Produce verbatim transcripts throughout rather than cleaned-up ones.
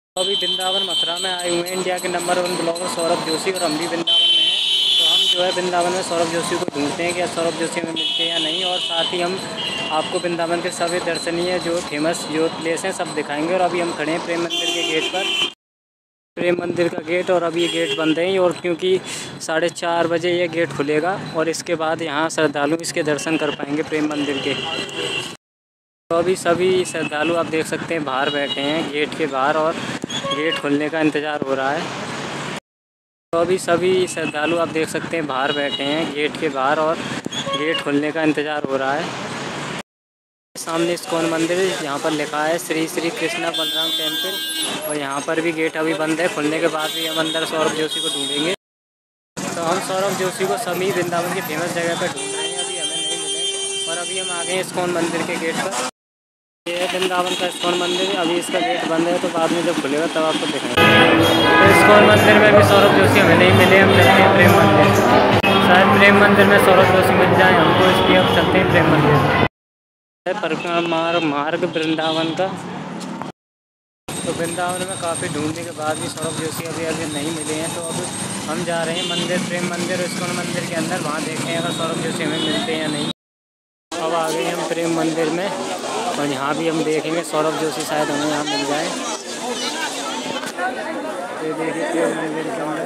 तो अभी वृंदावन मथुरा में आए हुए हैं। इंडिया के number one blogger Saurabh Joshi और हम भी वृंदावन में हैं। तो हम जो है वृंदावन में सौरभ जोशी को ढूंढते हैं कि सौरभ जोशी में मिलते हैं या नहीं, और साथ ही हम आपको वृंदावन के सभी दर्शनीय जो फेमस जो प्लेस हैं सब दिखाएंगे। और अभी हम खड़े हैं प्रेम मंदिर के गेट पर, प्रेम मंदिर का गेट, और अभी ये गेट बंद है और क्योंकि साढ़े चार बजे ये गेट खुलेगा और इसके बाद यहाँ श्रद्धालु इसके दर्शन कर पाएंगे प्रेम मंदिर के। तो अभी सभी श्रद्धालु आप देख सकते हैं बाहर बैठे हैं गेट के बाहर और गेट खुलने का इंतज़ार हो रहा है। तो अभी सभी श्रद्धालु आप देख सकते हैं बाहर बैठे हैं गेट के बाहर और गेट खुलने का इंतज़ार हो रहा है। सामने इस्कॉन मंदिर है, यहाँ पर लिखा है श्री श्री कृष्णा बलराम टेम्पल, और यहाँ पर भी गेट अभी बंद है। खुलने के बाद भी हम अंदर सौरभ जोशी को ढूंढेंगे। तो हम सौरभ जोशी को सभी वृंदावन की फेमस जगह पर ढूंढ रहे हैं, अभी हमें नहीं मिले। और अभी हम आ गए इस्कॉन मंदिर के गेट पर। ये वृंदावन का इस्कॉन मंदिर, अभी इसका गेट बंद है, तो बाद में जब खुलेगा तब आपको दिखाएंगे। तो इस्कॉन मंदिर में भी सौरभ जोशी हमें नहीं मिले, हम चलते हैं प्रेम मंदिर। शायद प्रेम मंदिर में सौरभ जोशी मिल जाए हमको, इसलिए हम चलते हैं प्रेम मंदिर। परिक्रमा मार्ग वृंदावन का। तो वृंदावन में काफ़ी ढूंढने के बाद भी सौरभ जोशी अभी अभी नहीं मिले हैं। तो अब हम जा रहे हैं मंदिर प्रेम मंदिर इस्कॉन मंदिर के अंदर, वहाँ देखते हैं अगर सौरभ जोशी हमें मिलते हैं या नहीं। अब आ गए हम प्रेम मंदिर में और यहाँ भी हम देखेंगे सौरभ जोशी शायद हमें यहाँ मिल जाए। ये देखिए प्रेम मंदिर के अंदर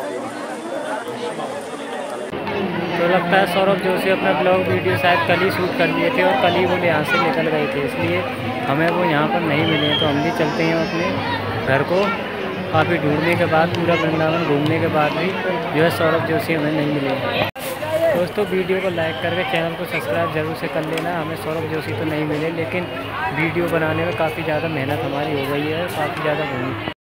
तो लगता है सौरभ जोशी अपना ब्लॉग वीडियो शायद कल ही शूट कर लिए थे और कल ही वो यहाँ से निकल गए थे, इसलिए हमें वो यहाँ पर नहीं मिले। तो हम भी चलते हैं अपने घर को। काफ़ी ढूंढने के बाद, पूरा वृंदावन घूमने के बाद भी जो है सौरभ जोशी हमें नहीं मिले। दोस्तों वीडियो को लाइक करके चैनल को सब्सक्राइब जरूर से कर लेना। हमें सौरभ जोशी तो नहीं मिले, लेकिन वीडियो बनाने में काफ़ी ज़्यादा मेहनत हमारी हो गई है, काफ़ी ज़्यादा घूमी।